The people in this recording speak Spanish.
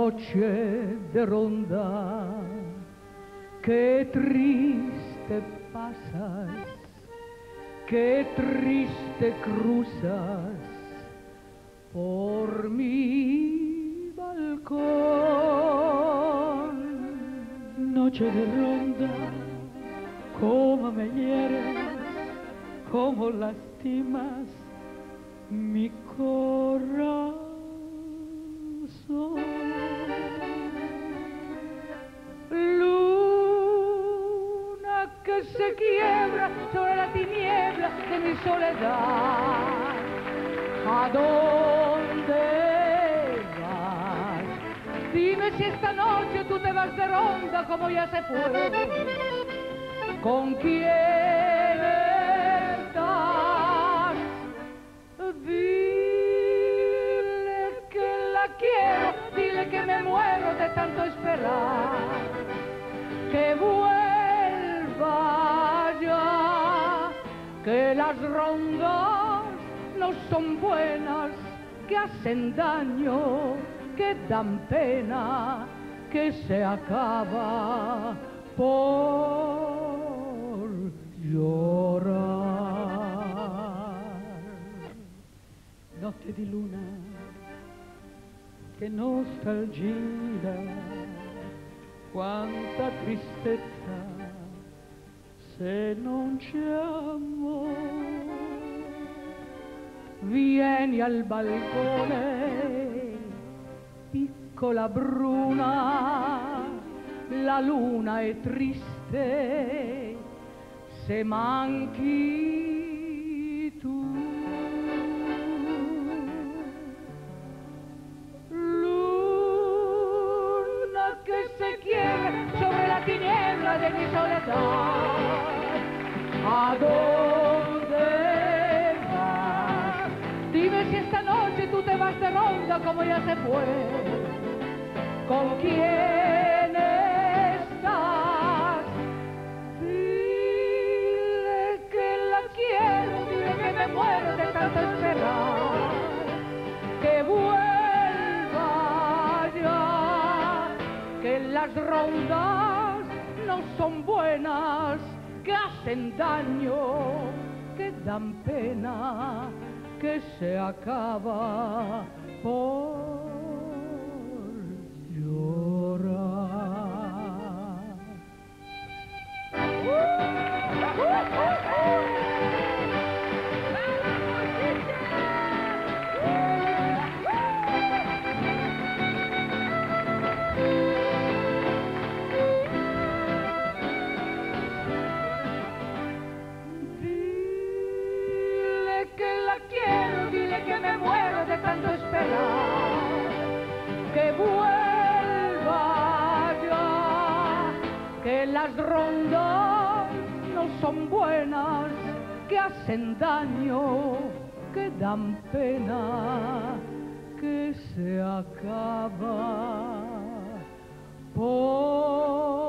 noche de ronda, qué triste pasas, qué triste cruzas por mi balcón. Noche de ronda, cómo me hieres, cómo lastimas mi corazón. Luna que se quiebra sobre la tiniebla de mi soledad, ¿a dónde vas? Dime si esta noche tú te vas de ronda como ya se fue. ¿Con quién estás? Dile que la quiero, dile que me muero de tanto esperar, que vuelva ya, que las rondas no son buenas, que hacen daño, que dan pena, que se acaba por llorar. Notte di luna, che nostalgia, quanta tristezza se non c'è amore. Vieni al balcone, piccola bruna, la luna è triste se manchi tu. Luna che se quiere sobre la tiniebla de mi soledad, ¿a dónde vas? Dime si esta noche tú te vas de ronda como ya se fue. ¿Con quién estás? Dile que la quiero, dile que me muero de tanto esperar, que vuelva ya, que las rondas no son buenas, que hacen daño, que dan pena, que se acaba por llorar. Dile que la quiero, dile que me muero de tanto esperar, que vuelva ya, que las rondas no son buenas, que hacen daño, que dan pena, que se acaba por